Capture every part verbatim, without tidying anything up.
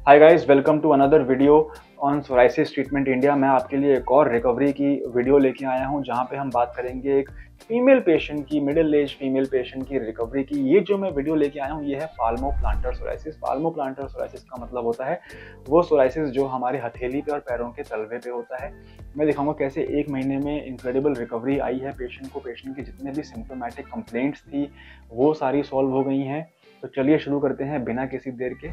Hi guys, welcome to another video on psoriasis treatment India. मैं आपके लिए एक और रिकवरी की वीडियो लेके आया हूं जहां पे हम बात करेंगे एक फीमेल पेशेंट की, मिडिल एज फीमेल पेशेंट की रिकवरी की। ये जो मैं वीडियो लेके आया हूं ये है पाल्मोप्लांटर सोराइसिस। पाल्मोप्लांटर सोराइसिस का मतलब होता है वो सोराइसिस जो हमारे हथेली पे और पैरों के तलवे पे होता है। मैं दिखाऊंगा कैसे एक महीने में इनक्रेडिबल रिकवरी आई है पेशेंट को। पेशेंट की जितने भी सिम्टोमेटिक कंप्लेंट्स थी वो सारी सॉल्व हो गई हैं। तो चलिए शुरू करते हैं बिना किसी देर के।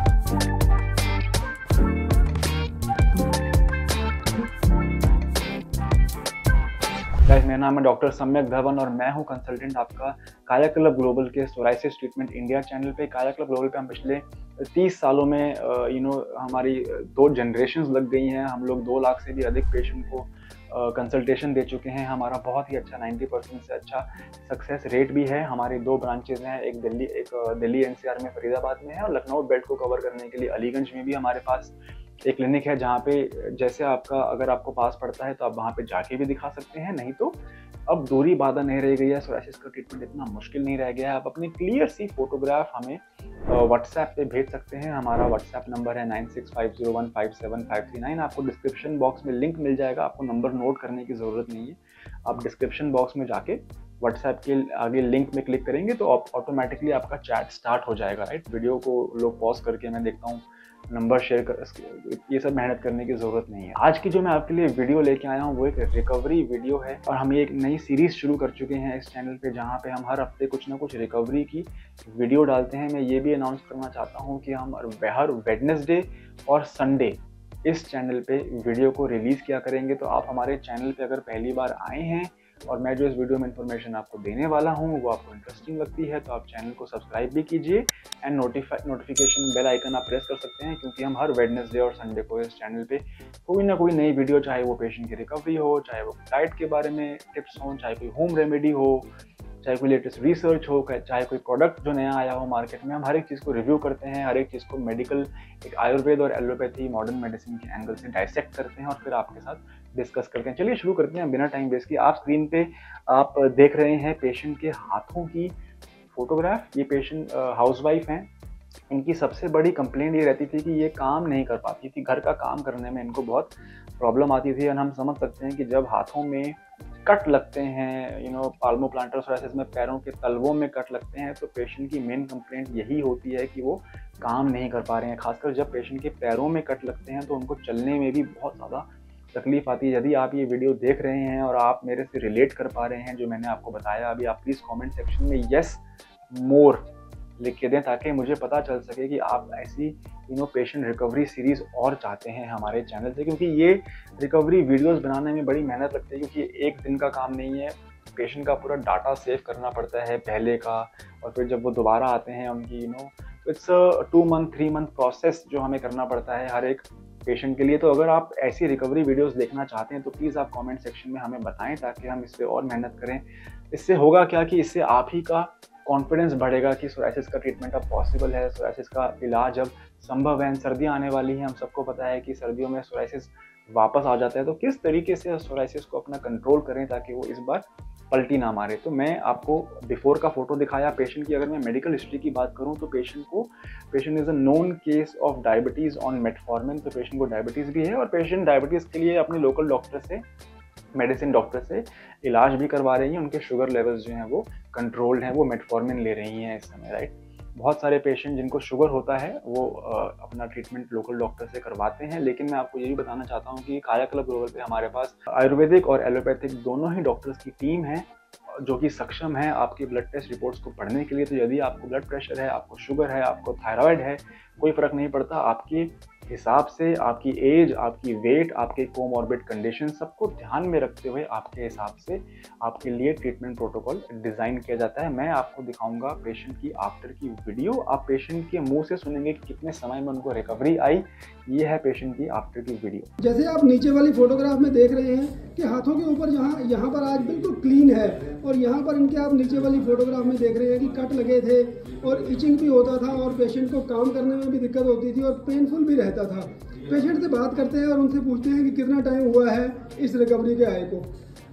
गाइस, मेरा नाम है डॉक्टर सम्यक धवन और मैं हूं कंसल्टेंट आपका काया क्लब ग्लोबल के सोराइसिस ट्रीटमेंट इंडिया चैनल पे। काया क्लब ग्लोबल पे हम पिछले तीस सालों में यू नो हमारी दो जनरेशन्स लग गई हैं। हम लोग दो लाख से भी अधिक पेशेंट को कंसल्टेशन दे चुके हैं। हमारा बहुत ही अच्छा नब्बे परसेंट से अच्छा सक्सेस रेट भी है। हमारी दो ब्रांचेज हैं, एक दिल्ली एक दिल्ली एनसीआर में फरीदाबाद में है और लखनऊ बेल्ट को कवर करने के लिए अलीगंज में भी हमारे पास एक क्लिनिक है जहाँ पे जैसे आपका अगर आपको पास पड़ता है तो आप वहाँ पे जाके भी दिखा सकते हैं। नहीं तो अब दूरी बाधा नहीं रह गई है, सोराइसिस का ट्रीटमेंट इतना मुश्किल नहीं रह गया है। आप अपनी क्लियर सी फोटोग्राफ हमें व्हाट्सएप पे भेज सकते हैं। हमारा व्हाट्सएप नंबर है nine six five zero one five seven five three nine. आपको डिस्क्रिप्शन बॉक्स में लिंक मिल जाएगा, आपको नंबर नोट करने की ज़रूरत नहीं है। आप डिस्क्रिप्शन बॉक्स में जाके व्हाट्सएप के आगे लिंक में क्लिक करेंगे तो ऑटोमेटिकली आपका चैट स्टार्ट हो जाएगा। राइट, वीडियो को लोग पॉज करके मैं देखता हूँ नंबर शेयर कर, ये सब मेहनत करने की ज़रूरत नहीं है। आज की जो मैं आपके लिए वीडियो लेके आया हूँ वो एक रिकवरी वीडियो है और हम ये एक नई सीरीज़ शुरू कर चुके हैं इस चैनल पे जहाँ पे हम हर हफ्ते कुछ ना कुछ रिकवरी की वीडियो डालते हैं। मैं ये भी अनाउंस करना चाहता हूँ कि हम हर वेडनेसडे और संडे इस चैनल पे वीडियो को रिलीज़ किया करेंगे। तो आप हमारे चैनल पे अगर पहली बार आए हैं और मैं जो इस वीडियो में इन्फॉर्मेशन आपको देने वाला हूँ वो आपको इंटरेस्टिंग लगती है तो आप चैनल को सब्सक्राइब भी कीजिए and notify notification bell icon आप प्रेस कर सकते हैं, क्योंकि हम हर वेडनेसडे और संडे को इस चैनल पे कोई ना कोई नई वीडियो, चाहे वो पेशेंट की रिकवरी हो, चाहे वो डाइट के बारे में टिप्स हों, चाहे कोई होम रेमेडी हो, चाहे कोई लेटेस्ट रिसर्च हो, चाहे कोई प्रोडक्ट जो नया आया हो मार्केट में, हम हर एक चीज़ को रिव्यू करते हैं। हर एक चीज़ को मेडिकल, एक आयुर्वेद और एलोपैथी मॉडर्न मेडिसिन के एंगल से डाइसेक्ट करते हैं और फिर आपके साथ डिस्कस करते हैं। चलिए शुरू करते हैं बिना टाइम वेस्ट किए। आप स्क्रीन पे आप देख रहे हैं पेशेंट के हाथों की फोटोग्राफ। ये पेशेंट हाउसवाइफ हैं। इनकी सबसे बड़ी कंप्लेंट ये रहती थी कि ये काम नहीं कर पाती थी, घर का काम करने में इनको बहुत प्रॉब्लम आती थी। और हम समझ सकते हैं कि जब हाथों में कट लगते हैं, यू नो पाल्मोप्लांटर सोराइसिस में पैरों के तलवों में कट लगते हैं तो पेशेंट की मेन कंप्लेंट यही होती है कि वो काम नहीं कर पा रहे हैं। खासकर जब पेशेंट के पैरों में कट लगते हैं तो उनको चलने में भी बहुत ज़्यादा तकलीफ आती है। यदि आप ये वीडियो देख रहे हैं और आप मेरे से रिलेट कर पा रहे हैं जो मैंने आपको बताया अभी, आप प्लीज़ कमेंट सेक्शन में यस मोर लिख के दें ताकि मुझे पता चल सके कि आप ऐसी you know patient recovery series और चाहते हैं हमारे चैनल से, क्योंकि ये रिकवरी वीडियोस बनाने में बड़ी मेहनत लगती है, क्योंकि एक दिन का काम नहीं है। पेशेंट का पूरा डाटा सेव करना पड़ता है पहले का, और फिर जब वो दोबारा आते हैं उनकी you know it's a two month three month process जो हमें करना पड़ता है हर एक पेशेंट के लिए। तो अगर आप ऐसी रिकवरी वीडियोस देखना चाहते हैं तो प्लीज़ आप कमेंट सेक्शन में हमें बताएं ताकि हम इस पर और मेहनत करें। इससे होगा क्या कि इससे आप ही का कॉन्फिडेंस बढ़ेगा कि सोराइसिस का ट्रीटमेंट अब पॉसिबल है, सोराइसिस का इलाज अब संभव है। सर्दियाँ आने वाली हैं, हम सबको पता है कि सर्दियों में सोराइसिस वापस आ जाता है। तो किस तरीके से सोराइसिस को अपना कंट्रोल करें ताकि वो इस बार पलटी ना मारे। तो मैं आपको बिफोर का फोटो दिखाया पेशेंट की। अगर मैं मेडिकल हिस्ट्री की बात करूं तो पेशेंट को patient is a known case of diabetes on metformin. तो पेशेंट को डायबिटीज़ भी है और पेशेंट डायबिटीज़ के लिए अपने लोकल डॉक्टर से, मेडिसिन डॉक्टर से इलाज भी करवा रही हैं। उनके शुगर लेवल्स जो हैं वो कंट्रोल्ड हैं, वो मेटफॉर्मिन ले रही हैं इस समय। राइट, बहुत सारे पेशेंट जिनको शुगर होता है वो आ, अपना ट्रीटमेंट लोकल डॉक्टर से करवाते हैं। लेकिन मैं आपको ये भी बताना चाहता हूँ कि काया क्लब ग्लोबल पे हमारे पास आयुर्वेदिक और एलोपैथिक दोनों ही डॉक्टर्स की टीम है जो कि सक्षम है आपकी ब्लड टेस्ट रिपोर्ट्स को पढ़ने के लिए। तो यदि आपको ब्लड प्रेशर है, आपको शुगर है, आपको थायराइड है, कोई फ़र्क नहीं पड़ता, आपकी हिसाब से आपकी एज, आपकी वेट, आपके कोमॉर्बिड कंडीशन सबको ध्यान में रखते हुए आपके हिसाब से आपके लिए ट्रीटमेंट प्रोटोकॉल डिज़ाइन किया जाता है। मैं आपको दिखाऊंगा पेशेंट की आफ्टर की वीडियो। आप पेशेंट के मुंह से सुनेंगे कि कितने समय में उनको रिकवरी आई। ये है पेशेंट की आफ्टर की वीडियो। जैसे आप नीचे वाली फोटोग्राफ में देख रहे हैं कि हाथों के ऊपर जहाँ यहाँ पर आज बिल्कुल क्लीन है और यहाँ पर इनके आप नीचे वाली फोटोग्राफ में देख रहे हैं कि कट लगे थे और इचिंग भी होता था और पेशेंट को काम करने में भी दिक्कत होती थी और पेनफुल भी रहता था। पेशेंट से बात करते हैं और उनसे पूछते हैं कि कितना टाइम हुआ है इस रिकवरी के आए को।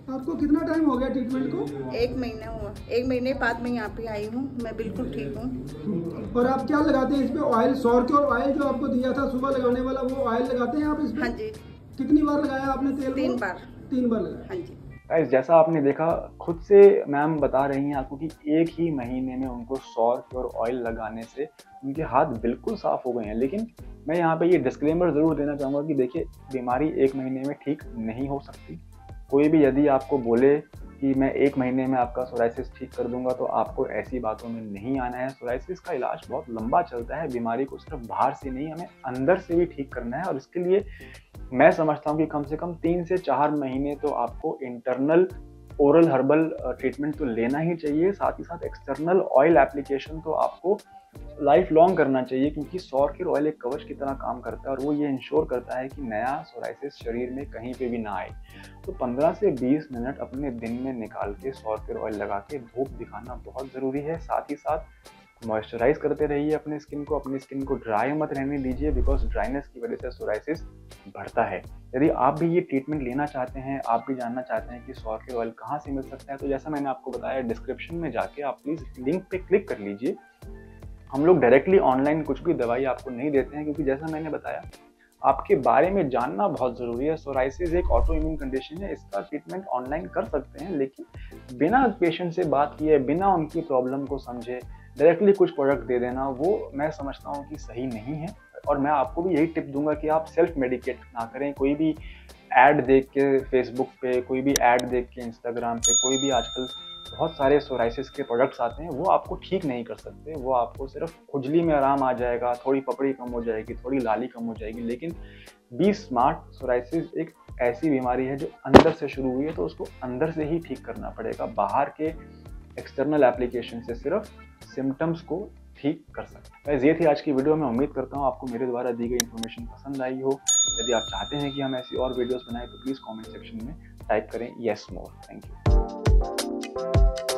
आपको कितना टाइम हो गया ट्रीटमेंट को? एक महीना हुआ, एक महीने बाद मैं यहाँ पे आई हूँ, मैं बिल्कुल ठीक हूँ। और आप क्या लगाते हैं इस पे? ऑयल, सौरक्योर ऑयल जो आपको दिया था सुबह लगाने वाला, वो ऑयल लगाते हैं आप इस पे? हाँ जी। कितनी बार लगाया आपने तेल? तीन बार। तीन बार लगाया। हाँ जी। गाइस, जैसा आपने देखा, खुद से मैम बता रही हैं आपको कि एक ही महीने में उनको सौरक्योर ऑयल लगाने से उनके हाथ बिल्कुल साफ हो गए हैं। लेकिन मैं यहाँ पे ये डिस्क्लेमर ज़रूर देना चाहूँगा कि देखिए, बीमारी एक महीने में ठीक नहीं हो सकती। कोई भी यदि आपको बोले कि मैं एक महीने में आपका सोराइसिस ठीक कर दूंगा, तो आपको ऐसी बातों में नहीं आना है। सोराइसिस का इलाज बहुत लंबा चलता है। बीमारी को सिर्फ बाहर से नहीं, हमें अंदर से भी ठीक करना है। और इसके लिए मैं समझता हूँ कि कम से कम तीन से चार महीने तो आपको इंटरनल ओरल हर्बल ट्रीटमेंट तो लेना ही चाहिए। साथ ही साथ एक्सटर्नल ऑयल एप्लीकेशन तो आपको लाइफ लॉन्ग करना चाहिए, क्योंकि सौरक्योर ऑयल एक कवच की तरह काम करता है और वो ये इंश्योर करता है कि नया सोराइसिस शरीर में कहीं पे भी ना आए। तो पंद्रह से बीस मिनट अपने दिन में निकाल के सौरक्योर ऑयल लगा के धूप दिखाना बहुत ज़रूरी है। साथ ही साथ मॉइस्चराइज करते रहिए अपने स्किन को। अपनी स्किन को ड्राई मत रहने दीजिए, बिकॉज ड्राइनेस की वजह से सोराइसिस बढ़ता है। यदि आप भी ये ट्रीटमेंट लेना चाहते हैं, आप भी जानना चाहते हैं कि सौरक्योर ऑयल कहाँ से मिल सकता है, तो जैसा मैंने आपको बताया, डिस्क्रिप्शन में जाके आप प्लीज़ लिंक पे क्लिक कर लीजिए। हम लोग डायरेक्टली ऑनलाइन कुछ भी दवाई आपको नहीं देते हैं, क्योंकि जैसा मैंने बताया, आपके बारे में जानना बहुत ज़रूरी है। सोराइसिस एक ऑटो इम्यून कंडीशन है, इसका ट्रीटमेंट ऑनलाइन कर सकते हैं, लेकिन बिना पेशेंट से बात किए, बिना उनकी प्रॉब्लम को समझे डायरेक्टली कुछ प्रोडक्ट दे देना, वो मैं समझता हूँ कि सही नहीं है। और मैं आपको भी यही टिप दूंगा कि आप सेल्फ मेडिकेट ना करें। कोई भी ऐड देख के फेसबुक पे, कोई भी ऐड देख के इंस्टाग्राम पे, कोई भी आजकल बहुत सारे सोराइसिस के प्रोडक्ट्स आते हैं, वो आपको ठीक नहीं कर सकते। वो आपको सिर्फ खुजली में आराम आ जाएगा, थोड़ी पपड़ी कम हो जाएगी, थोड़ी लाली कम हो जाएगी, लेकिन बी स्मार्ट। सोराइसिस एक ऐसी बीमारी है जो अंदर से शुरू हुई है, तो उसको अंदर से ही ठीक करना पड़ेगा। बाहर के एक्सटर्नल एप्लीकेशन से सिर्फ सिम्टम्स को ठीक कर सकते हैं। ये थी आज की वीडियो। मैं उम्मीद करता हूँ आपको मेरे द्वारा दी गई इन्फॉर्मेशन पसंद आई हो। यदि आप चाहते हैं कि हम ऐसी और वीडियोस बनाएं, तो प्लीज़ कमेंट सेक्शन में टाइप करें येस मोर। Thank you.